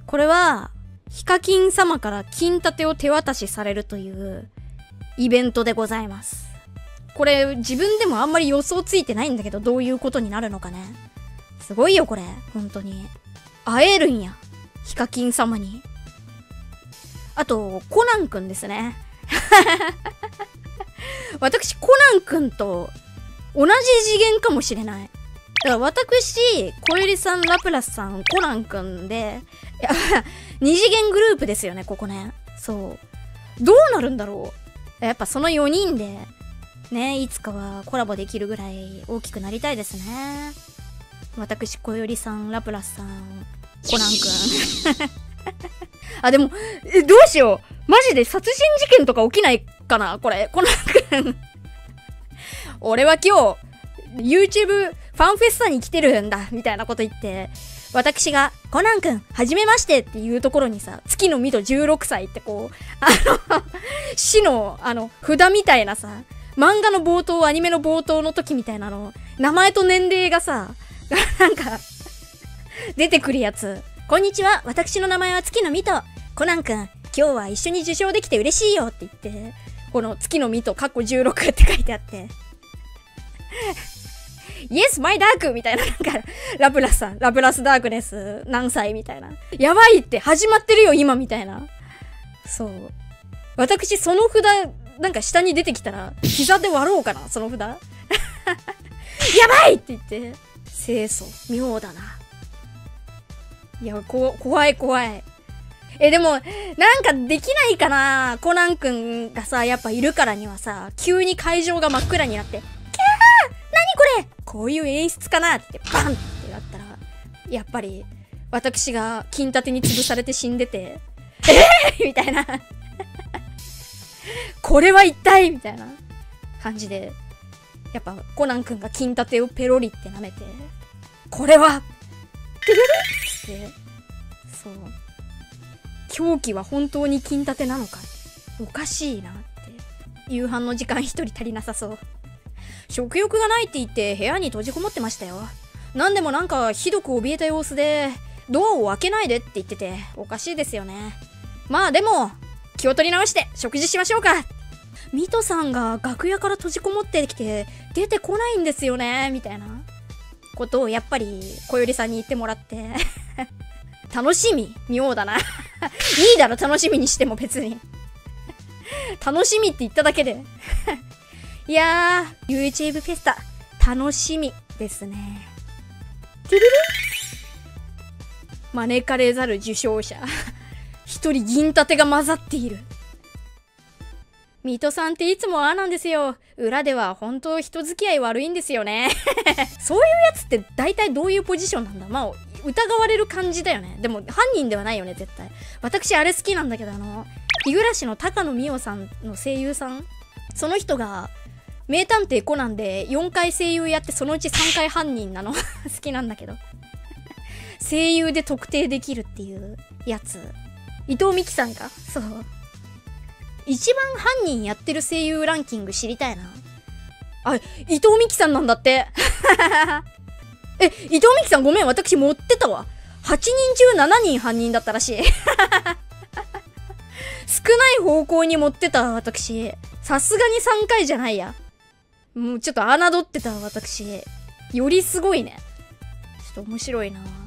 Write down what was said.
これは、ヒカキン様から金盾を手渡しされるというイベントでございます。これ自分でもあんまり予想ついてないんだけど、どういうことになるのかね。すごいよこれ、本当に。会えるんや、ヒカキン様に。あと、コナンくんですね。私、コナンくんと同じ次元かもしれない。だから私、小百合さん、ラプラスさん、コナンくんで、いや、二次元グループですよね、ここね。そう。どうなるんだろう。やっぱその4人で、ね、いつかはコラボできるぐらい大きくなりたいですね。私、小百合さん、ラプラスさん、コナンくん。あ、でも、どうしよう。マジで殺人事件とか起きないかなこれ、コナンくん。俺は今日、YouTube ファンフェスタに来てるんだ、みたいなこと言って、私が、コナンくん、はじめましてっていうところにさ、月のミト16歳ってこう、死の、札みたいなさ、漫画の冒頭、アニメの冒頭の時みたいなの、名前と年齢がさ、なんか、出てくるやつ。こんにちは、私の名前は月のミト。コナンくん、今日は一緒に受賞できて嬉しいよって言って、この月のミト、16って書いてあって、Yes, my dark! みたいな、なんか、ラプラスさん、ラプラスダークネス、何歳みたいな。やばいって、始まってるよ、今みたいな。そう。私、その札、なんか下に出てきたら、膝で割ろうかな、その札。やばいって言って、清楚、妙だな。いや、怖い怖い。でも、なんかできないかな。コナンくんがさ、やっぱいるからにはさ、急に会場が真っ暗になって、キャー何これこういう演出かなってバンってなったら、やっぱり、私が金盾に潰されて死んでて、みたいな。これは一体みたいな感じで、やっぱコナンくんが金盾をペロリって舐めて、これはてるるって、そう。狂気は本当に金盾なのか、おかしいなって。夕飯の時間一人足りなさそう。食欲がないって言って部屋に閉じこもってましたよ。なんでもなんかひどく怯えた様子で、ドアを開けないでって言ってて、おかしいですよね。まあでも、気を取り直して食事しましょうか。ミトさんが楽屋から閉じこもってきて、出てこないんですよね、みたいなことをやっぱり小百合さんに言ってもらって。楽しみ妙だな。いいだろ、楽しみにしても別に。楽しみって言っただけで。いやー、YouTube フェスタ、楽しみですね。てるる招かれざる受賞者。一人銀盾が混ざっている。ミトさんっていつもああなんですよ。裏では本当人付き合い悪いんですよね。そういうやつって大体どういうポジションなんだ。まあ、疑われる感じだよね。でも犯人ではないよね、絶対。私あれ好きなんだけど、日暮の高野美桜さんの声優さん、その人が名探偵コナンで4回声優やってそのうち3回犯人なの。好きなんだけど。声優で特定できるっていうやつ。伊藤美貴さんか。そう。一番犯人やってる声優ランキング知りたいな。あ、伊藤美貴さんなんだって。伊藤美貴さんごめん、私持ってたわ。8人中7人犯人だったらしい。少ない方向に持ってたわ、私。さすがに3回じゃないや。もうちょっと侮ってたわ、私。よりすごいね。ちょっと面白いな。